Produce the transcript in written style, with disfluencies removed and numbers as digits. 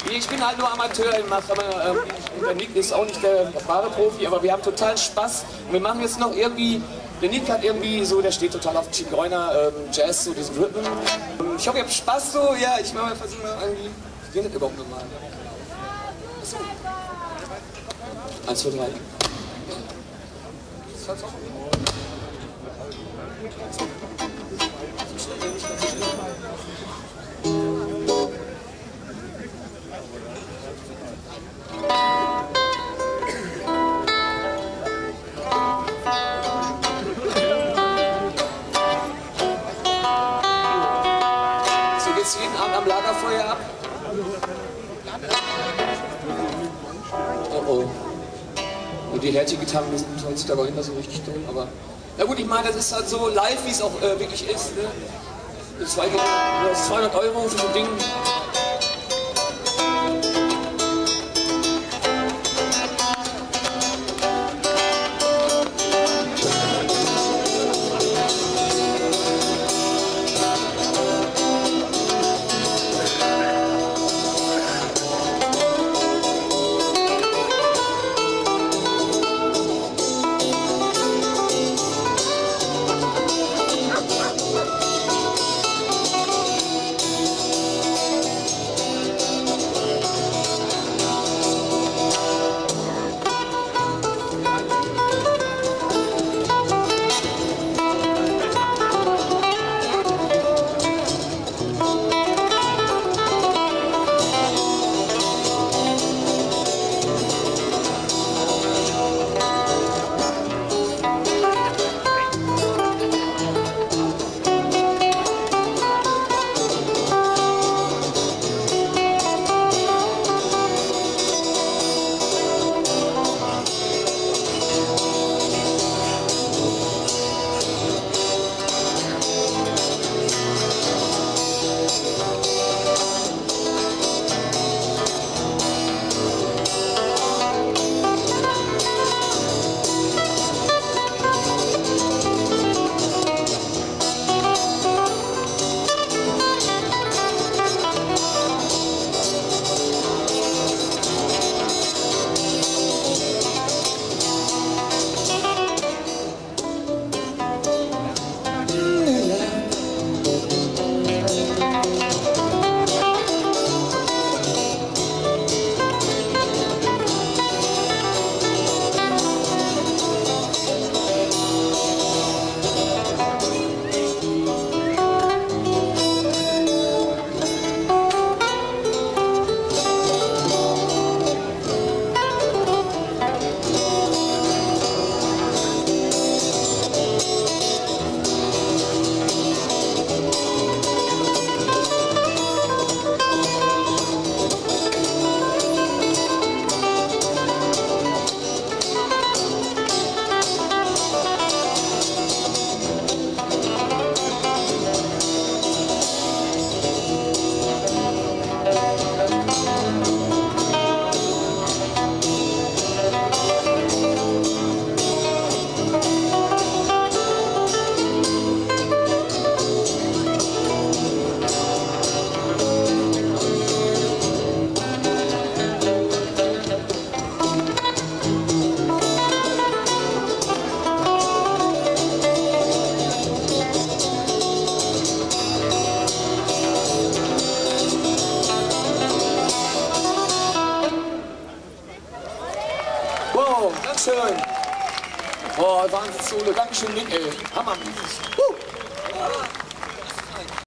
Ich bin halt nur Amateur, der Nick ist auch nicht der wahre Profi, aber wir haben total Spaß. Und wir machen jetzt noch irgendwie, der Nick hat irgendwie so, der steht total auf Zigeuner, Jazz, so diesen Rhythm. Ich hoffe, ihr habt Spaß so, ja, ich mache mal versuchen irgendwie, wie geht das überhaupt nochmal? Achso. 1, 2, 3. So geht's jeden Abend am Lagerfeuer ab. Oh oh. Und die Härte-Gitarren sind heutzutage auch nicht mehr so richtig dumm, aber... Na gut, ich meine, das ist halt so live, wie es auch wirklich ist. Ne? 200 € für so ein Ding. Wow, ganz schön. Boah, Wahnsinn, Solo. Dankeschön, Nick, ey. Hammer.